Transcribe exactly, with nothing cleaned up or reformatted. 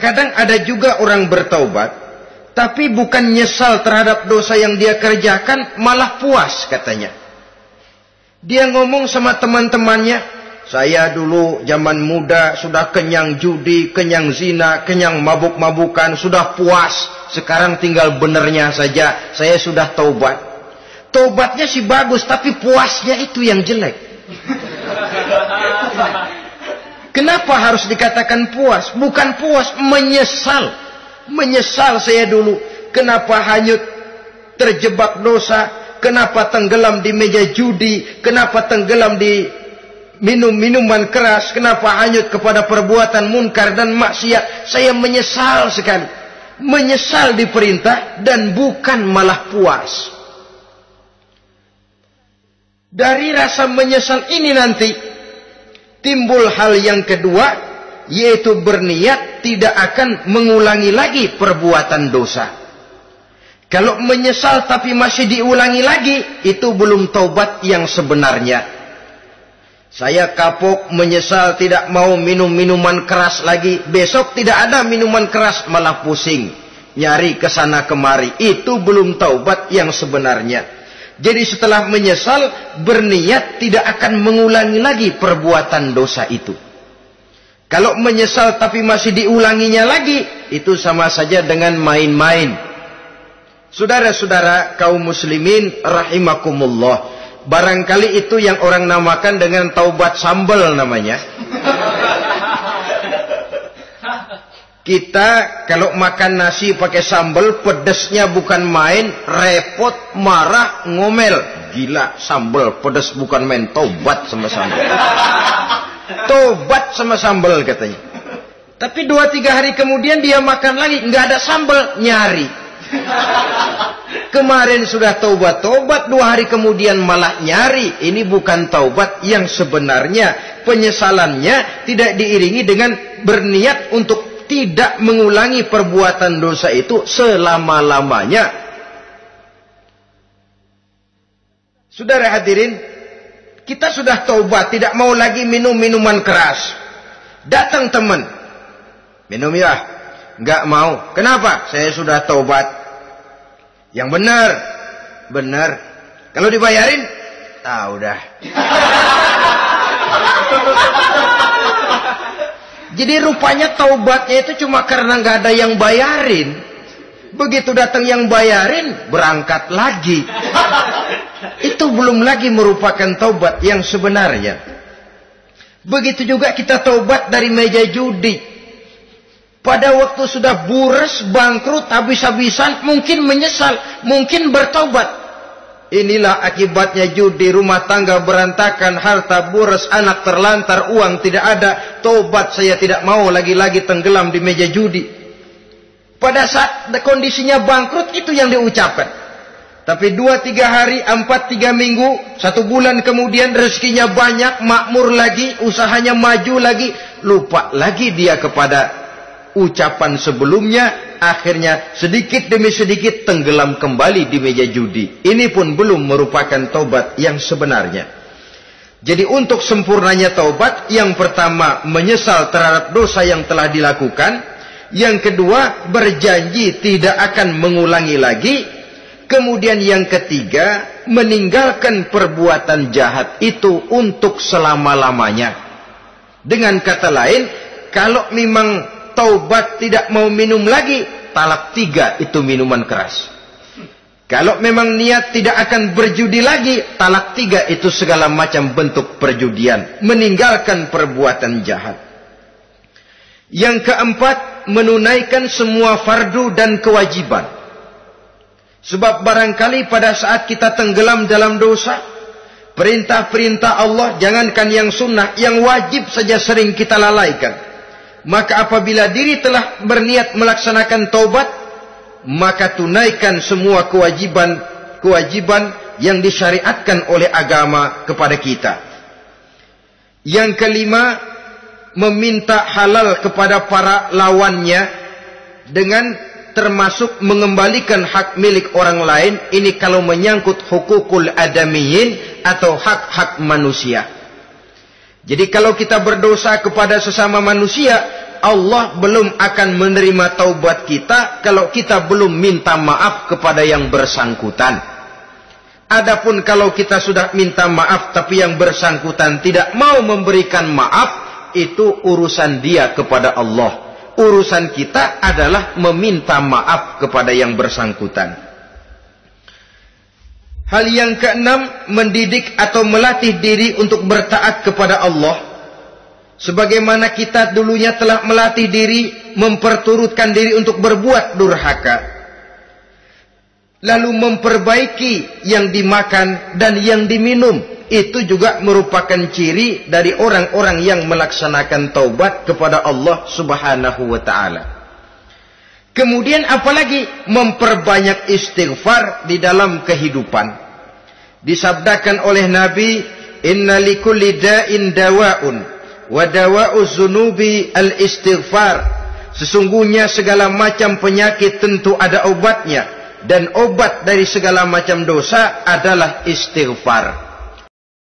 Kadang ada juga orang bertaubat, tapi bukan nyesal terhadap dosa yang dia kerjakan, malah puas katanya. Dia ngomong sama teman-temannya, saya dulu zaman muda sudah kenyang judi, kenyang zina, kenyang mabuk-mabukan, sudah puas. Sekarang tinggal benernya saja, saya sudah taubat. Taubatnya sih bagus, tapi puasnya itu yang jelek. Kenapa harus dikatakan puas? Bukan puas, menyesal. Menyesal saya dulu. Kenapa hanyut terjebak dosa? Kenapa tenggelam di meja judi? Kenapa tenggelam di minum minuman keras? Kenapa hanyut kepada perbuatan munkar dan maksiat? Saya menyesal sekali. Menyesal diperintah dan bukan malah puas. Dari rasa menyesal ini nanti timbul hal yang kedua, yaitu berniat tidak akan mengulangi lagi perbuatan dosa. Kalau menyesal tapi masih diulangi lagi, itu belum taubat yang sebenarnya. Saya kapok, menyesal, tidak mau minum minuman keras lagi. Besok tidak ada minuman keras, malah pusing. Nyari kesana kemari. Itu belum taubat yang sebenarnya. Jadi setelah menyesal, berniat tidak akan mengulangi lagi perbuatan dosa itu. Kalau menyesal tapi masih diulanginya lagi, itu sama saja dengan main-main. Saudara-saudara kaum muslimin rahimakumullah, barangkali itu yang orang namakan dengan taubat sambal namanya. Kita kalau makan nasi pakai sambal, pedesnya bukan main, repot, marah, ngomel. Gila, sambal pedes bukan main, taubat sama sambal. Taubat sama sambal katanya. Tapi dua tiga hari kemudian dia makan lagi, nggak ada sambal, nyari. Kemarin sudah taubat-taubat, dua hari kemudian malah nyari. Ini bukan taubat yang sebenarnya. Penyesalannya tidak diiringi dengan berniat untuk tidak mengulangi perbuatan dosa itu selama-lamanya. Saudara hadirin, kita sudah taubat, tidak mau lagi minum minuman keras. Datang teman, minum ya? Enggak mau. Kenapa? Saya sudah taubat. Yang benar, benar. Kalau dibayarin, ah udah. Jadi rupanya taubatnya itu cuma karena nggak ada yang bayarin. Begitu datang yang bayarin, berangkat lagi. Itu belum lagi merupakan taubat yang sebenarnya. Begitu juga kita taubat dari meja judi. Pada waktu sudah bures, bangkrut, habis-habisan, mungkin menyesal, mungkin bertaubat. Inilah akibatnya judi, rumah tangga berantakan, harta bures, anak terlantar, uang tidak ada. Taubat, saya tidak mau lagi-lagi tenggelam di meja judi. Pada saat kondisinya bangkrut, itu yang diucapkan. Tapi dua tiga hari, empat tiga minggu, satu bulan kemudian rezekinya banyak, makmur lagi, usahanya maju lagi, lupa lagi dia kepada ucapan sebelumnya. Akhirnya sedikit demi sedikit tenggelam kembali di meja judi. Ini pun belum merupakan taubat yang sebenarnya. Jadi untuk sempurnanya taubat, yang pertama menyesal terhadap dosa yang telah dilakukan, yang kedua berjanji tidak akan mengulangi lagi, kemudian yang ketiga meninggalkan perbuatan jahat itu untuk selama-lamanya. Dengan kata lain, kalau memang taubat tidak mau minum lagi, talak tiga itu minuman keras. Kalau memang niat tidak akan berjudi lagi, talak tiga itu segala macam bentuk perjudian. Meninggalkan perbuatan jahat. Yang keempat, menunaikan semua fardu dan kewajiban. Sebab barangkali pada saat kita tenggelam dalam dosa, perintah-perintah Allah, jangankan yang sunnah, yang wajib saja sering kita lalaikan. Maka apabila diri telah berniat melaksanakan taubat, maka tunaikan semua kewajiban-kewajiban yang disyariatkan oleh agama kepada kita. Yang kelima, meminta halal kepada para lawannya dengan termasuk mengembalikan hak milik orang lain. Ini kalau menyangkut hukukul adamiyin atau hak-hak manusia. Jadi kalau kita berdosa kepada sesama manusia, Allah belum akan menerima taubat kita kalau kita belum minta maaf kepada yang bersangkutan. Adapun kalau kita sudah minta maaf tapi yang bersangkutan tidak mau memberikan maaf, itu urusan dia kepada Allah. Urusan kita adalah meminta maaf kepada yang bersangkutan. Hal yang keenam, mendidik atau melatih diri untuk bertaat kepada Allah. Sebagaimana kita dulunya telah melatih diri, memperturutkan diri untuk berbuat durhaka. Lalu memperbaiki yang dimakan dan yang diminum. Itu juga merupakan ciri dari orang-orang yang melaksanakan taubat kepada Allah subhanahu wa ta'ala. Kemudian apalagi? Memperbanyak istighfar di dalam kehidupan. Disabdakan oleh Nabi, inna likulli da'in dawa'un wa dawa'u zunubi al-istighfar. Sesungguhnya segala macam penyakit tentu ada obatnya, dan obat dari segala macam dosa adalah istighfar.